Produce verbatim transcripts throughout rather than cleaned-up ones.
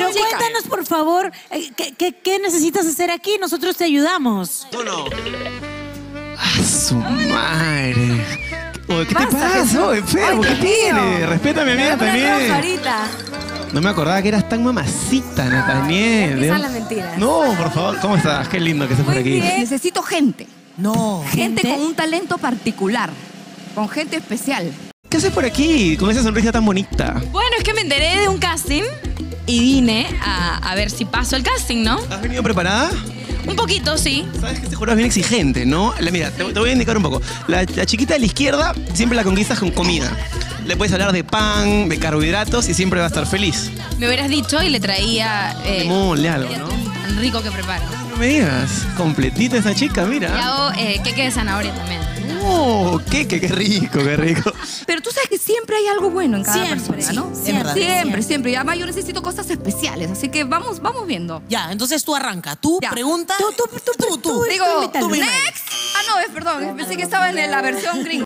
Pero chica. Cuéntanos, por favor, ¿qué, qué, ¿qué necesitas hacer aquí? Nosotros te ayudamos. ¿Tú no? ¡Ah, su madre! Oye, ¿qué te pasa? Oye, enfermo, ¿qué tiene? Respétame a mi amiga también. Ahorita. No me acordaba que eras tan mamacita, Nataniel. Empiezan las mentiras. No, por favor, ¿cómo estás? Qué lindo que estés por aquí. Bien. Necesito gente. No. Gente, gente con un talento particular. Con gente especial. ¿Qué haces por aquí con esa sonrisa tan bonita? Bueno, es que me enteré de un casting y vine a, a ver si paso el casting, ¿no? ¿Has venido preparada? Un poquito, sí. Sabes que este jurado es bien exigente, ¿no? La, mira, te, te voy a indicar un poco. La, la chiquita de la izquierda siempre la conquistas con comida. Le puedes hablar de pan, de carbohidratos y siempre va a estar feliz. Me hubieras dicho y le traía... Eh, Limón, algo, ¿no? Tan rico que preparo. No me digas. Completita esa chica, mira. Y hago eh, queque de zanahoria también. ¡Oh! ¡Qué, qué, qué rico, qué rico! Pero tú sabes que siempre hay algo bueno en cada Siempre, persona, ¿no? sí, Siempre, siempre, siempre, siempre. Y además yo necesito cosas especiales, así que vamos, vamos viendo. Ya, entonces tú arranca. Tú Ya. pregunta. Tú, tú, tú, tú, tú, Digo, tú, next. Ah, no, es perdón, pensé que estaba en la versión gringa.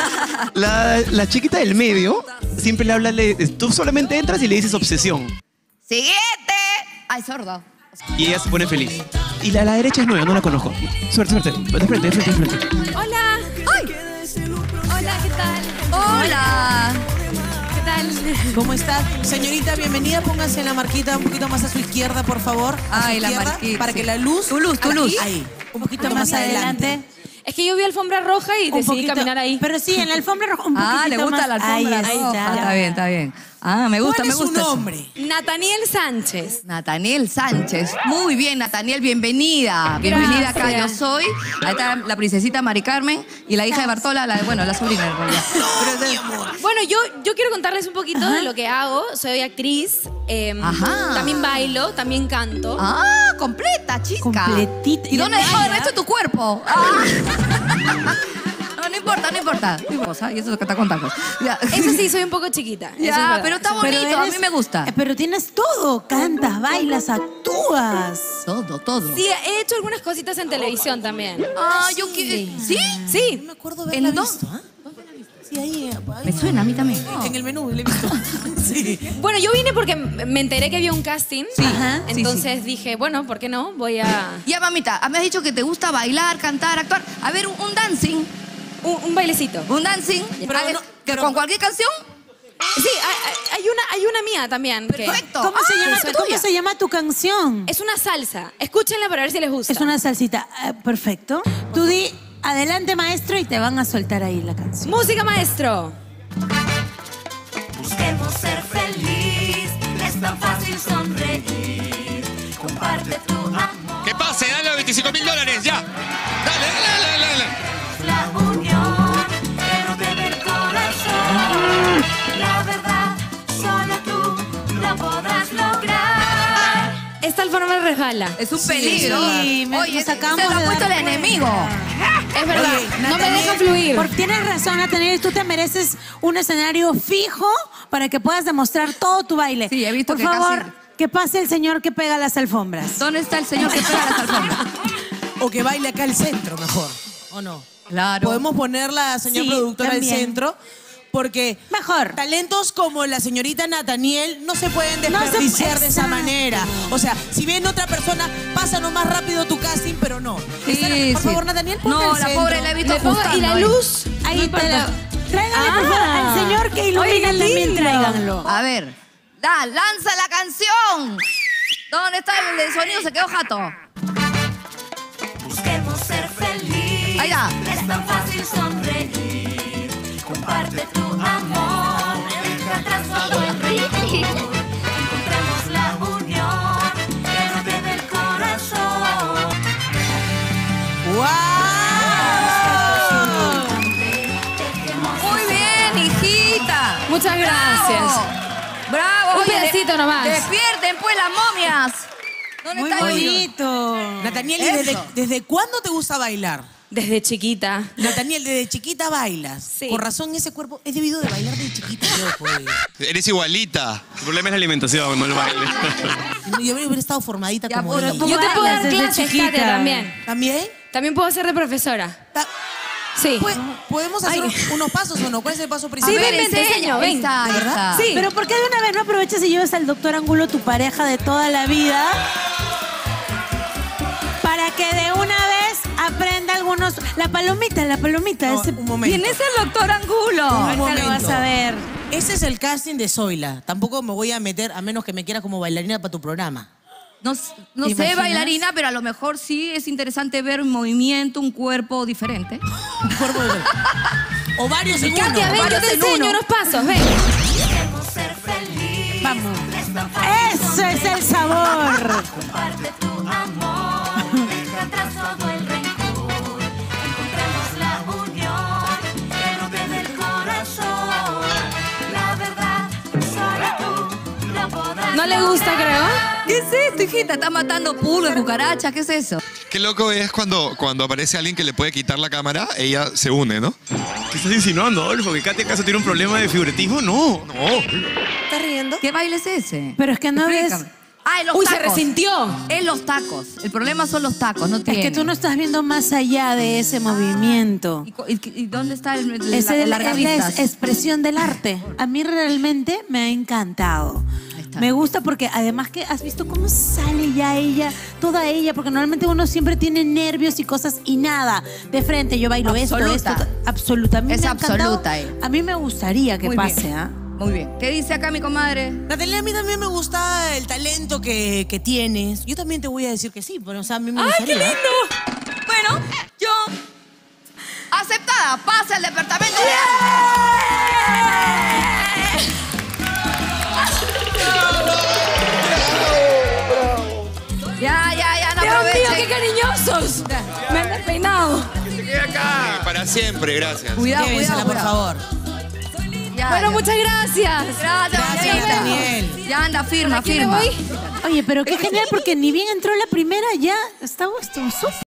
La, la chiquita del medio siempre le habla... Le, tú solamente entras y le dices obsesión. Siguiente. Ay, sordo. Y ella se pone feliz. Y la, la derecha es nueva, no la conozco. Suerte, suerte. De frente, de frente, de frente. Hola. Ay. Hola, ¿qué tal? Hola. ¿Qué tal? ¿Cómo estás? Señorita, bienvenida. Póngase en la marquita un poquito más a su izquierda, por favor. A su Ay, la izquierda, marquita, para sí. que la luz... Tu luz, tu aquí, luz. Ahí. Un poquito Más más adelante. adelante. Es que yo vi alfombra roja y Un decidí poquito, caminar ahí. Pero sí, en la alfombra roja un poquito Ah, le gusta más. la alfombra Ahí roja. está. Está bien, está bien. Ah, me gusta, ¿Cuál me es su gusta. eso. nombre? Nataniel Sánchez. Nataniel Sánchez. Muy bien, Nataniel, bienvenida. Bienvenida acá, yo Gracias. soy. Ahí está la princesita Mari Carmen y la hija de Bartola, la, bueno, la sobrina en realidad. Pero de- Bueno, yo, yo quiero contarles un poquito de lo que hago. Soy actriz, eh, Ajá. también bailo, también canto. Ah, completa, chica. Completita. ¿Y dónde Y dejó el baila. resto de tu cuerpo? Ah. No, no importa, no importa. No importa, y eso es lo que está con tacos. Ya, Eso sí, soy un poco chiquita. eso es ya verdad. pero está Pero bonito, a eres- mí me gusta. eh, Pero tienes todo. Cantas, bailas, actúas. Todo, todo. Sí, he hecho algunas cositas en televisión también. Ah, yo quiero... ¿Sí? Sí. No me acuerdo ¿En haberla dónde? visto, ¿ah? Sí, ahí, ahí. Me suena a mí también. En el menú, le he visto. Sí. Bueno, yo vine porque me enteré que había un casting. Sí. Ajá. Sí, Entonces dije, bueno, ¿por qué no? Voy a... Ya, mamita, me has dicho que te gusta bailar, cantar, actuar. A ver, un, un dancing. Un, un bailecito. Un dancing. Pero A ver, no- que pero- ¿con cualquier canción? Sí, hay, hay una, hay una mía también. que- Perfecto. ¿Cómo, se Ah, llama, es ¿Cómo tuya. se llama tu canción? Es una salsa. Escúchenla para ver si les gusta. Es una salsita. Eh, perfecto. Tú di adelante, maestro, y te van a soltar ahí la canción. Música, maestro. Busquemos ser feliz, es tan fácil sonreír. Comparte tu amor. Que pase, dale los veinticinco mil dólares, ya. Dale, dale, dale, dale. La unión que no debe el corazón. La verdad, solo tú lo podrás lograr. Esta alfombra me resbala. Es un peligro. sí, me- Oye, nos acabamos se lo ha de puesto el dar cuenta. enemigo. Es verdad. Oye, no me Nataniel, deja fluir. Porque tienes razón, Nataniel, tú te mereces un escenario fijo para que puedas demostrar todo tu baile. Sí, he visto Por que favor, casi- que pase el señor que pega las alfombras. ¿Dónde está el señor que pega las alfombras? O que baile acá al centro, mejor. ¿O no? Claro. Podemos ponerla, señor Sí, productor, también. al centro. Porque Mejor. talentos como la señorita Nataniel no se pueden No se- desperdiciar de esa exacto. manera. O sea, si ven otra persona, pasa nomás rápido tu casting, pero no. Sí, Esta- por sí. favor, Nataniel, ponte No, al la centro. pobre la he visto Le pongo- y ajustando la ahí. luz. Ahí no está. importa. Tráiganle, por favor, Ah. al señor que ilumina Oye, qué también, lindo. tráiganlo. A ver, da, lanza la canción. ¿Dónde está el, el sonido? Se quedó jato. Busquemos ser feliz, Ahí va. es tan fácil sonreír. Comparte tu amor, deja atrás todo el ridículo. Encontremos la unión que no debe el corazón. ¡Wow! Muy bien, hijita. Muchas gracias. Bravo. Bravo. Un Oye, pedacito de- nomás. Despierten, pues, las momias. ¿Dónde Muy está el- bonito. Nataniel, ¿y Eso. desde, desde cuándo te gusta bailar? Desde chiquita. Nataniel, desde chiquita bailas. Sí. Con razón, ese cuerpo es debido de bailar desde chiquita, creo, pues. Eres igualita. El problema es la alimentación, no el baile. Yo hubiera estado formadita Ya, como pero ella. tú- Yo te puedo bailas dar desde clases, chiquita. Katia, también. ¿También? También puedo ser de profesora. Ta- Sí. Pu- ¿Podemos hacer Ay. unos pasos o no? ¿Cuál es el paso Sí, principal? ven, ven, te enseño, ven. Está, está. Sí. Pero ¿por qué de una vez no aprovechas y llevas al doctor Angulo, tu pareja de toda la vida, para que de una vez aprenda algunos... La palomita, la palomita. No, ese... un momento. ¿Quién es el doctor Angulo? Ahorita momento. lo vas a ver. Ese es el casting de Zoila. Tampoco me voy a meter, a menos que me quieras como bailarina para tu programa. No, s- no ¿Te sé imaginas? bailarina, pero a lo mejor sí es interesante ver un movimiento, un cuerpo diferente. Un cuerpo de... O varios en uno. Katia, ven, yo varios te en enseño uno. unos pasos, ven. Queremos ser feliz. Vamos. Es tan fácil. ¡Eso es el sabor! Comparte tu amor. Deja atrás todo el rencor. Encontremos la unión que brote del corazón. La verdad, solo tú lo podrás. ¿No le gusta, creo? ¿Qué es esto, hijita? ¿Está matando pulgas, cucarachas? ¿Qué es eso? Qué loco es cuando, cuando aparece alguien que le puede quitar la cámara, ella se une, ¿no? ¿Qué estás insinuando, Adolfo? ¿Que Katia acaso tiene un problema de figuritismo? No. No. ¿Estás riendo? ¿Qué baile es ese? Pero es que no ves... Explícame. Ah, en los Uy, se tacos. resintió. En los tacos. El problema son los tacos, no Es tiene. que tú no estás viendo más allá de ese movimiento. ¿Y, cu- y- y dónde está el, el, Es, la- el- el es la largavistas? es- expresión del arte. A mí realmente me ha encantado. Ahí está. Me gusta porque además que has visto cómo sale ya ella, toda ella, porque normalmente uno siempre tiene nervios y cosas y nada. De frente yo bailo Absoluta. esto, esto, absolutamente. Es me ha encantado. absoluta ella. A mí me gustaría que Muy pase, bien. ¿ah? Muy bien. ¿Qué dice acá mi comadre? Natalia, a mí también me gusta el talento que, que tienes. Yo también te voy a decir que sí, pero o sea, a mí me ¡Ay, gustaría. qué lindo! Bueno, yo... Aceptada. Pasa al departamento de arte. Ya, ya, ya, no Dios mío, aprovechen. qué cariñosos. Me han despeinado. Acá. Para siempre, gracias. Cuidado, Llévesela, cuidado, por cuidado. favor. Ya, Bueno, ya. muchas gracias. Gracias, Gracias, Daniel. Ya anda, firma, ¿Para quién me firma. voy? Oye, pero qué genial porque ni bien entró la primera ya estaba esto súper.